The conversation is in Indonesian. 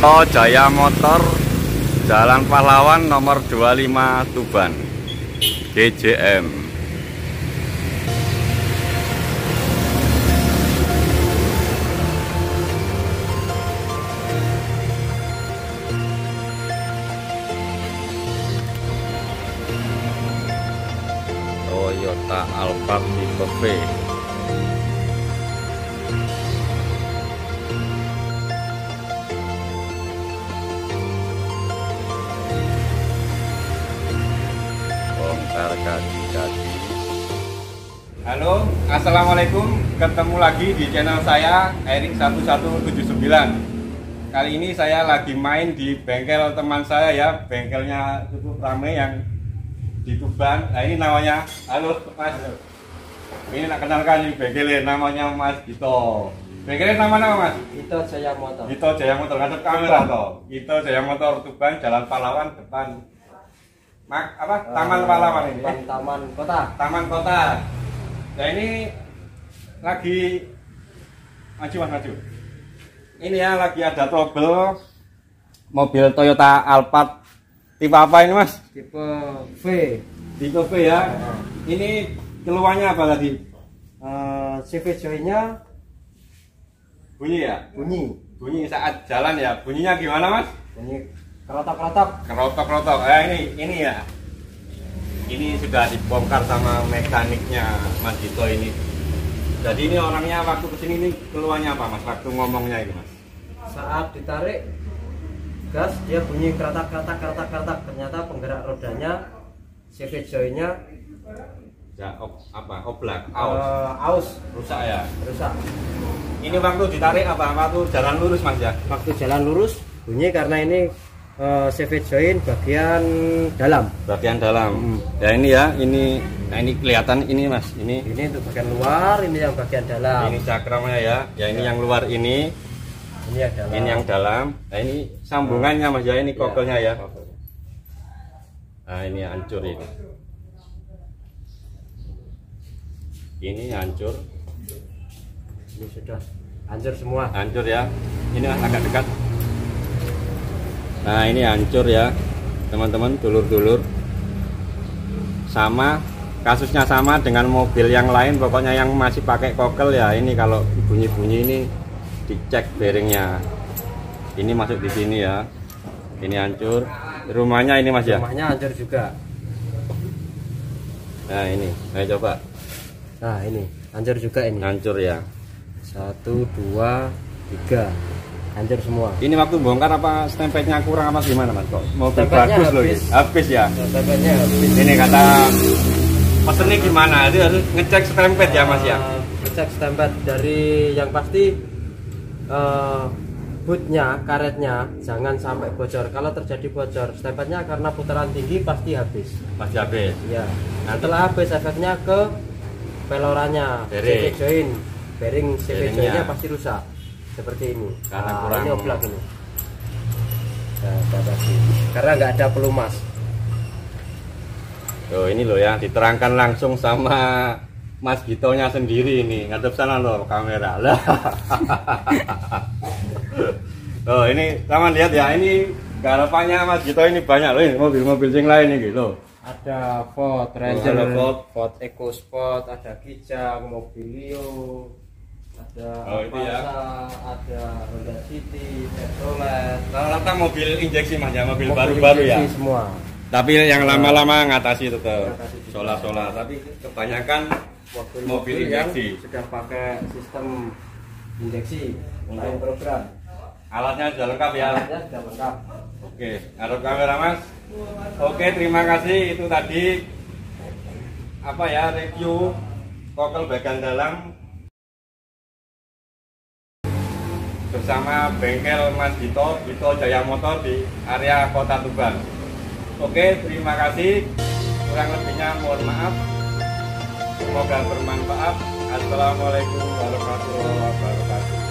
Tol Jaya Motor, Jalan Pahlawan nomor 25 Tuban, GJM. Toyota Alphard tipe V. Bongkar kaki-kaki. Halo, assalamualaikum. Ketemu lagi di channel saya Erik 1179. Kali ini saya lagi main di bengkel teman saya ya, bengkelnya cukup ramai yang di Tuban. Nah ini namanya, halo Mas. Ini nak kenalkan ini bengkelnya, namanya Mas Gito. Bengkelnya nama Mas? Gito Jaya Motor. Gito Jaya Motor, ngadep kamera toh. Gito Jaya Motor Tuban, Jalan Pahlawan depan. Taman Pahlawan ini. Taman Kota. Taman Kota. Nah ini lagi maju. Ini ya lagi ada trouble mobil Toyota Alphard tipe apa ini Mas? Tipe V. Tipe V ya. Ini keluarnya apa tadi? CV joy-nya Bunyi ya? Bunyi saat jalan ya. Bunyinya gimana Mas? bunyi kerotok-kerotok. Kerotok-kerotok. Ini ya. Ini sudah dibongkar sama mekaniknya Mas Gito ini. Jadi ini orangnya waktu kesini ini keluarnya apa Mas? Waktu ngomongnya ini Mas? Saat ditarik gas dia bunyi kerotok-kerotok. Ternyata penggerak rodanya CV joy-nya Ya, oblak, aus rusak ya. rusak. Ini waktu ditarik apa? Waktu jalan lurus Mas ya? Waktu jalan lurus bunyi karena ini CV join bagian dalam. Bagian dalam. Ya ini ya, nah ini kelihatan ini Mas. Ini Ini untuk bagian luar, ini yang bagian dalam. ini cakramnya ya. Ya ini yang luar ini. Ini yang dalam. Ini yang dalam. Nah ini sambungannya Mas ya, ini kokelnya ya. Nah ini hancur ini. Ini hancur. Ini sudah hancur semua. Hancur ya. Ini agak dekat. Nah ini hancur ya teman-teman, dulur-dulur. Sama kasusnya sama dengan mobil yang lain, pokoknya yang masih pakai kokel ya. Ini kalau bunyi-bunyi ini dicek bearingnya. Ini masuk di sini ya. Ini hancur. Rumahnya ini Mas ya. Rumahnya hancur juga. Nah ini, ayo coba. Nah ini hancur juga ini. Hancur ya. 1, 2, 3 hancur semua. Ini waktu bongkar apa stempelnya kurang apa gimana Mas? Kok mobil Stempelnya bagus loh habis. ini. Habis ya. Stempelnya habis. Ini kata pesennya gimana? Itu harus ngecek stempel ya Mas ya. Ngecek stempel dari yang pasti bootnya, karetnya jangan sampai bocor. Kalau terjadi bocor, stempelnya karena putaran tinggi pasti habis. Pasti habis. Ya. Setelah habis efeknya ke pelorannya, CV join, bearing CV joinnya pasti rusak. Seperti ini. Karena kurang. Ini oblak ini. Nah, karena nggak ada pelumas. Tuh ini loh ya, diterangkan langsung sama Mas Gitonya sendiri ini. Ngadep sana loh kamera lah. Tuh ini teman lihat ya, ini garapannya Mas Gito ini banyak loh, ini mobil-mobil yang lain ini gitu. Ada Ford Ranger, ada Ford EcoSport, ada Kijang, Mobilio, ada itu ya. Avanza, ada Honda City, Chevrolet. Rata-rata mobil injeksi Mas ya, mobil baru-baru ya. Semua. Tapi yang lama-lama ngatasi tetap Ngatasi juga. solar-solar, tapi kebanyakan mobil yang injeksi. sudah pakai sistem injeksi lain program. Alatnya sudah lengkap ya. Alatnya sudah lengkap. Oke, ada kamera Mas. Oke, terima kasih. Itu tadi apa ya, review kokel bagian dalam bersama bengkel Mas Gito Jaya Motor di area Kota Tuban. Oke, terima kasih. Kurang lebihnya mohon maaf. Semoga bermanfaat. Assalamualaikum warahmatullahi wabarakatuh.